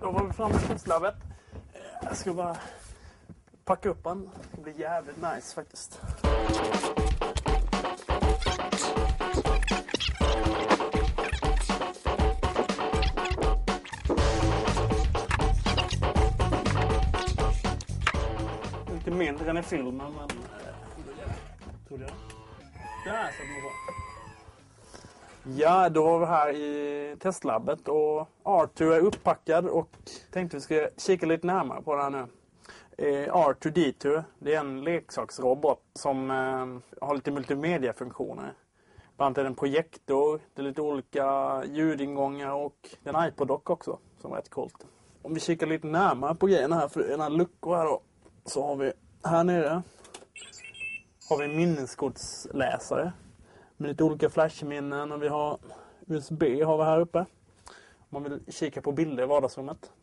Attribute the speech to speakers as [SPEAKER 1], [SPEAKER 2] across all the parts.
[SPEAKER 1] Då var vi framme i testlabbet. Jag ska bara packa upp den. Det blir jävligt nice faktiskt. Lite mindre än i filmen, men tror jag. Där så det var. Ja, då var vi här i testlabbet och Arthur är upppackad och tänkte vi ska kika lite närmare på det här nu. R2D2, det är en leksaksrobot som har lite multimediafunktioner. Bland annat är det en projektor, det är lite olika ljudingångar och det är en iPod-dock också som är rätt coolt. Om vi kikar lite närmare på grejerna här, för den här luckor här då, så har vi här nere har vi en minneskortsläsare med lite olika flashminnen och vi har USB har vi här uppe. Om man vill kika på bilder i vardagsrummet.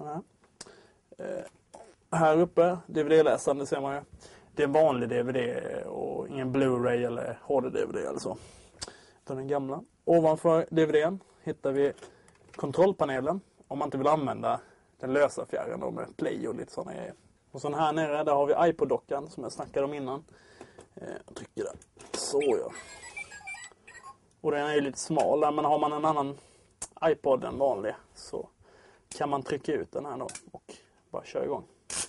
[SPEAKER 1] Här uppe, DVD-läsaren, det ser man ju. Det är en vanlig DVD och ingen Blu-ray eller HD-DVD eller så. Utan den gamla. Ovanför DVDn hittar vi kontrollpanelen. Om man inte vill använda den lösa fjärren då med play och lite sådana grejer. Och sen här nere där har vi iPod-dockan som jag snackade om innan. Jag trycker där. Så ja. Och den är ju lite smal där, men har man en annan iPod än vanlig så kan man trycka ut den här då och bara köra igång.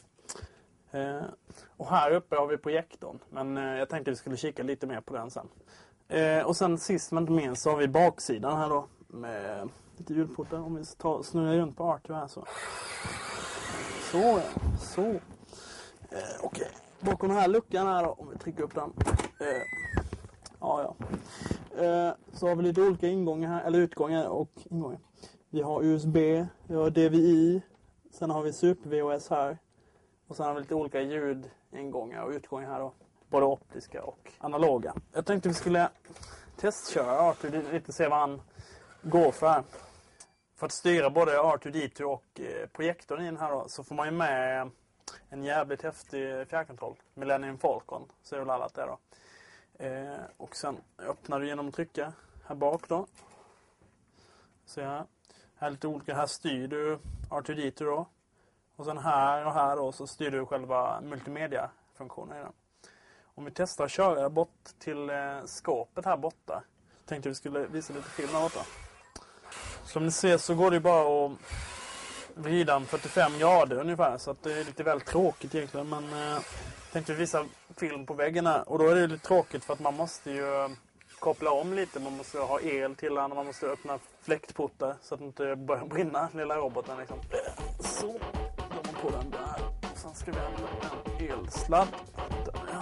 [SPEAKER 1] Och här uppe har vi projektorn, men jag tänkte att vi skulle kika lite mer på den sen. Och sen sist men inte minst så har vi baksidan här då med lite ljudportar. Om vi snurrar runt på Arthur här så. Så ja, så. Okej. Bakom den här luckan här då, om vi trycker upp den. Ja. Så har vi lite olika ingångar här, eller utgångar och ingångar. Vi har USB, vi har DVI, sen har vi Super VHS här. Och sen har vi lite olika ljudingångar och utgångar här då. Både optiska och analoga. Jag tänkte vi skulle testköra Arthur lite, se vad han går för här. För att styra både R2D2 och projektorn i den här då, så får man ju med en jävligt häftig fjärrkontroll. Millennium Falcon, så är det laddat där då. Och sen öppnar du genom att trycka här bak då. Så här är lite olika, här styr du R2D2 då. Och sen här och här då så styr du själva multimedia-funktionen i den. Om vi testar att köra bort till skåpet här borta. Tänkte vi skulle visa lite film här borta. Som ni ser så går det ju bara att vrida 45 grader ungefär. Så att det är lite väl tråkigt egentligen. Men tänkte vi visa film på väggen här. Och då är det lite tråkigt för att man måste ju koppla om lite. Man måste ha el till den och man måste öppna fläktportar så att det inte börjar brinna, lilla roboten liksom. Så, drar man på den där. Och sen ska vi hämta en elsladd. Där, ja.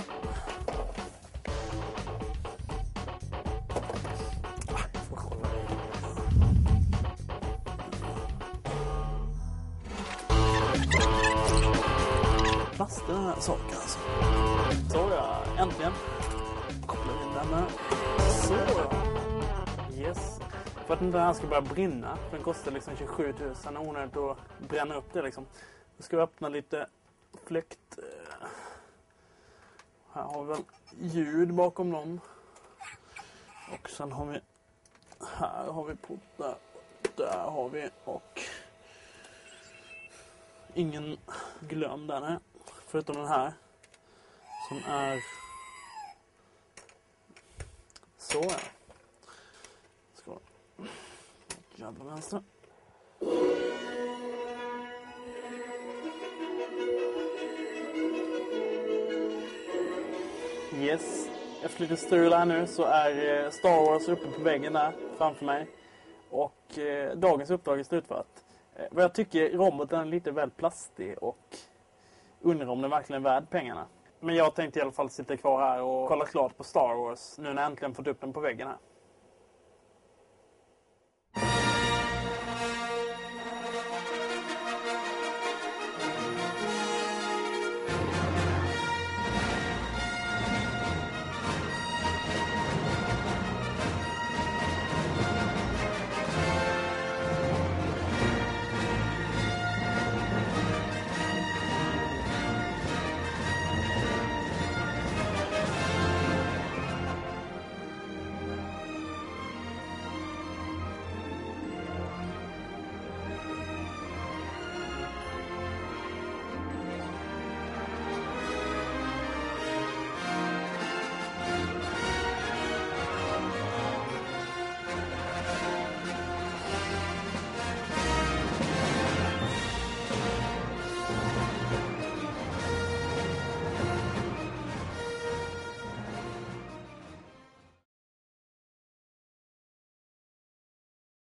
[SPEAKER 1] Plast den här saken alltså. Så ja, äntligen. Kopplar in den här. Så ja. Yes. För att inte den här ska börja brinna. Den kostar liksom 27 000 onödigt att bränna upp det liksom. Då ska vi öppna lite fläkt. Här har vi väl ljud bakom dem. Och sen har vi här har vi portar. Där har vi och ingen glöm där nej. Förutom den här som är så ja. Ska jävla vänster. Yes. Efter lite strul här nu så är Star Wars uppe på väggen där framför mig. Och dagens uppdrag är slutfört. Vad jag tycker roboten är lite väl plastig och undrar om den verkligen är värd pengarna. Men jag tänkte i alla fall sitta kvar här och kolla klart på Star Wars nu när jag äntligen fått upp den på väggen här.